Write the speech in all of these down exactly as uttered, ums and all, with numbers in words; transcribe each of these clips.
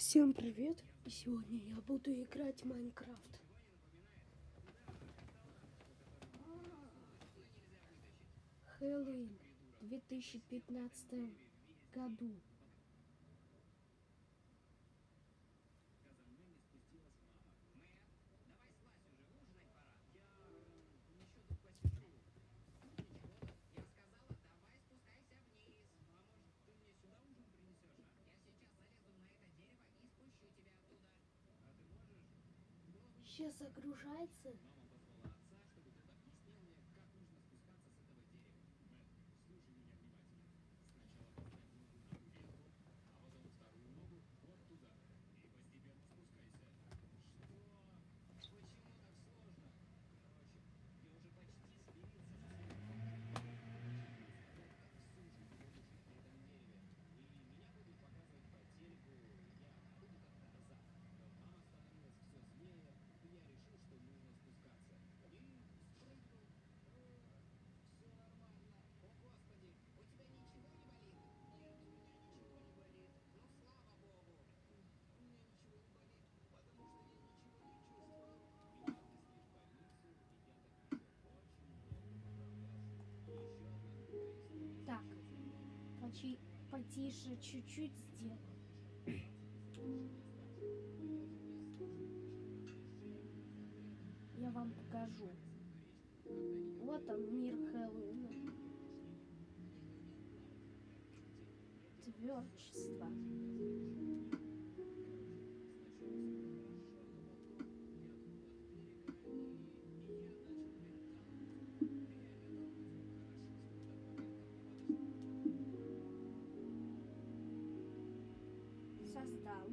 Всем привет! И сегодня я буду играть в Майнкрафт. Хэллоуин в две тысячи пятнадцатом году. Сейчас загружается. Так, почти потише чуть-чуть сделаю. Я вам покажу. Вот он, мир Хэллоуина. Творчество. Создал.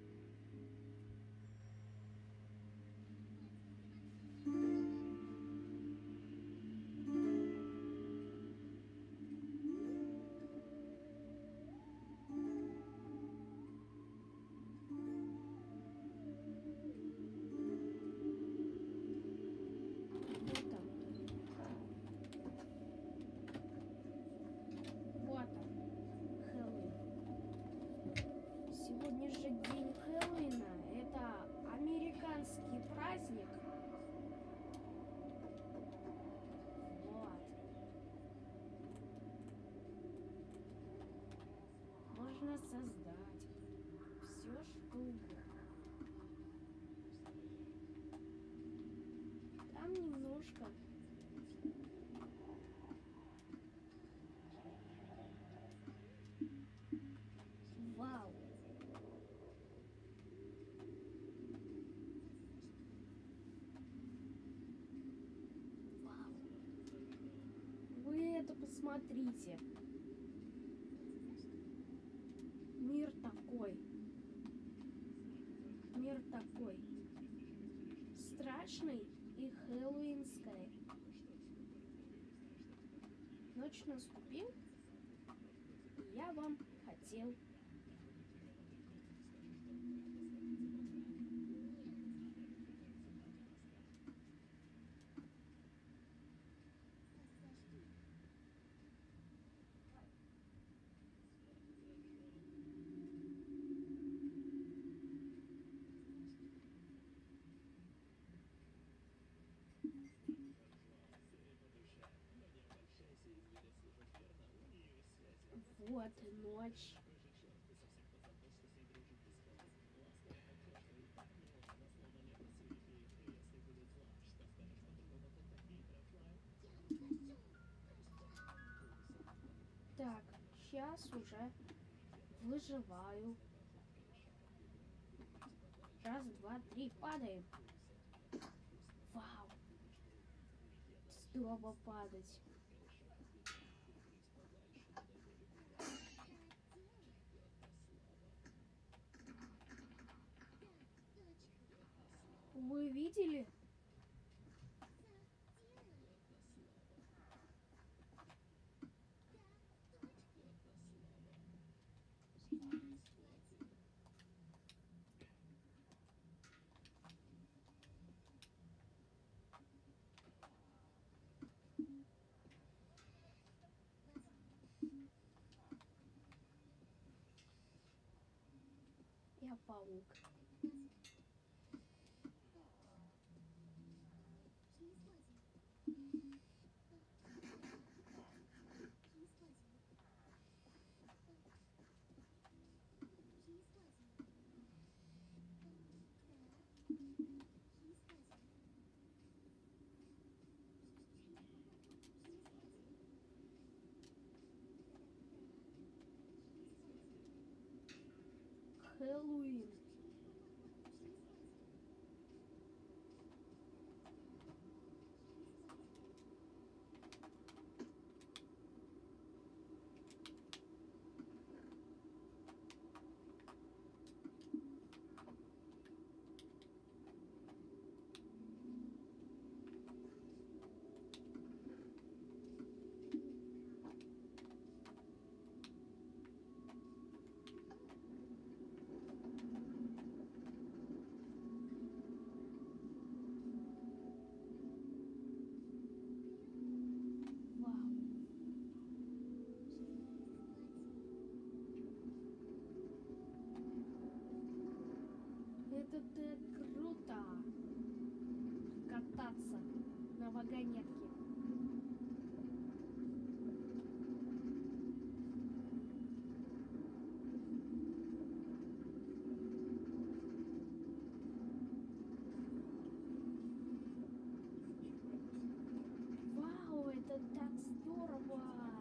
Сегодня же день Хэллоуина. Это американский праздник. Вот. Можно создать все, что угодно. Там немножко. Вау. Вы это посмотрите. Мир такой. Мир такой. Страшный и хэллоуинский. Ночь наступил. И я вам хотел. Вот ночь. Так, сейчас уже выживаю. Раз, два, три, падаем. Вау. Здорово падать. Вы видели? Я я паук. Хэллоуин. Это так круто! Кататься на вагонетке. Вау, это так здорово!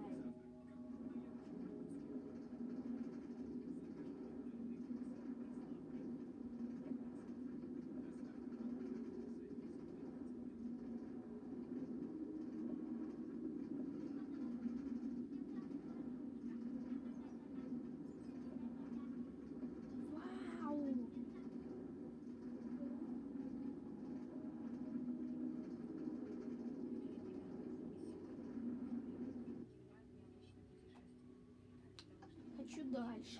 Хочу дальше.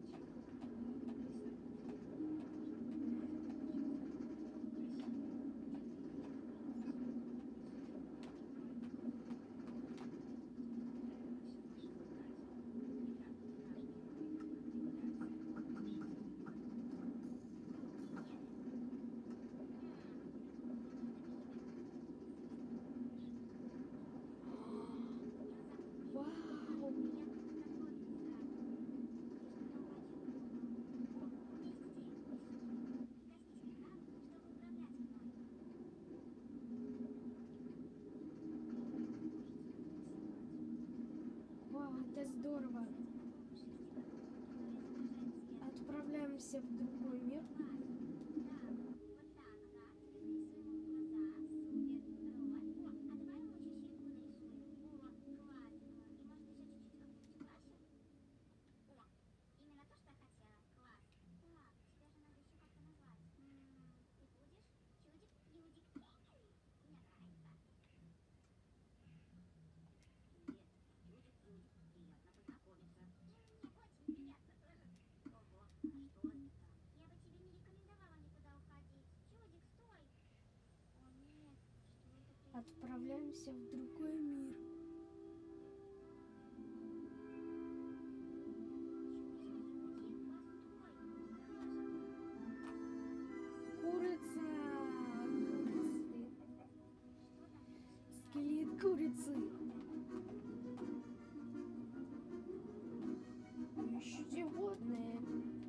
Это здорово. Отправляемся в другой мир. Отправляемся в другой мир. Курица. Скелет курицы. Еще животные.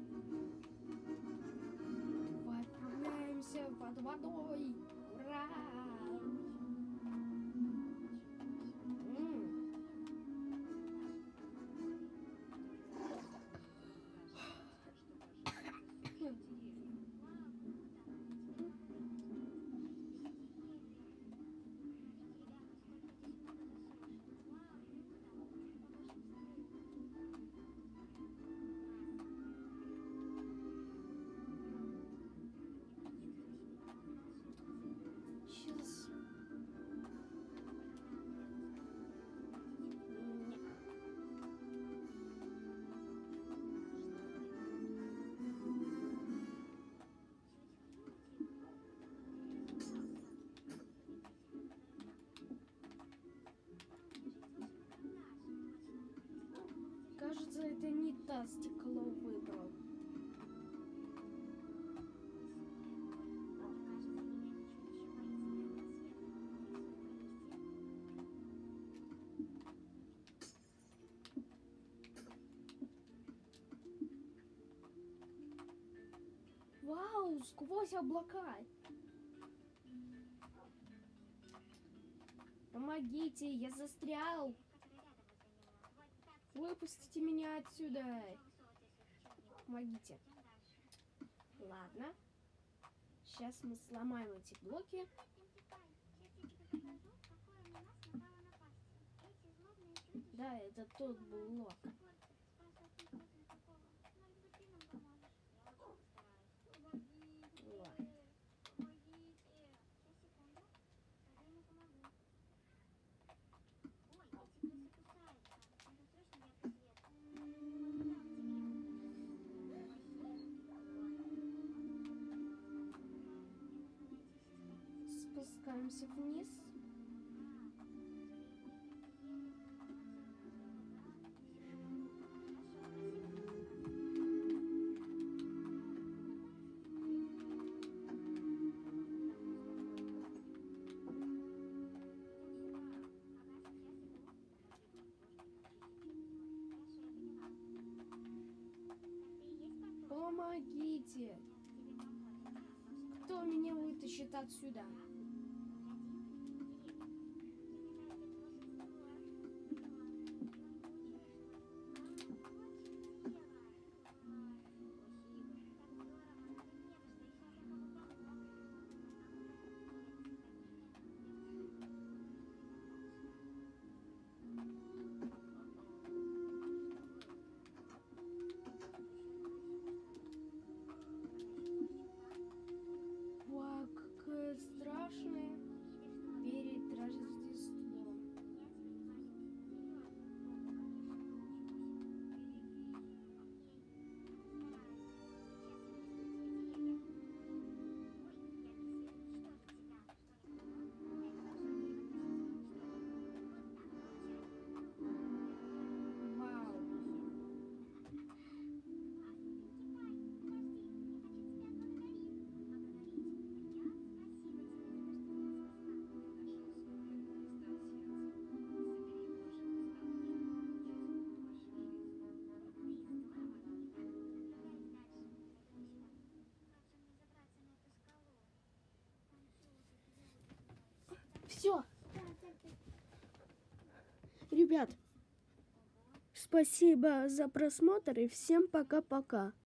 Давай отправляемся под водой. Ура! Кажется, это не та стекло выбрал. Вау, сквозь облака. Помогите, я застрял. Выпустите меня отсюда. Помогите. Ладно. Сейчас мы сломаем эти блоки. Да, это тот блок. Ладно. Спускаемся вниз. Помогите! Кто меня вытащит отсюда? Вау, какая страшная перед Рождеством. Вау. Все. Ребят, спасибо за просмотр и всем пока-пока.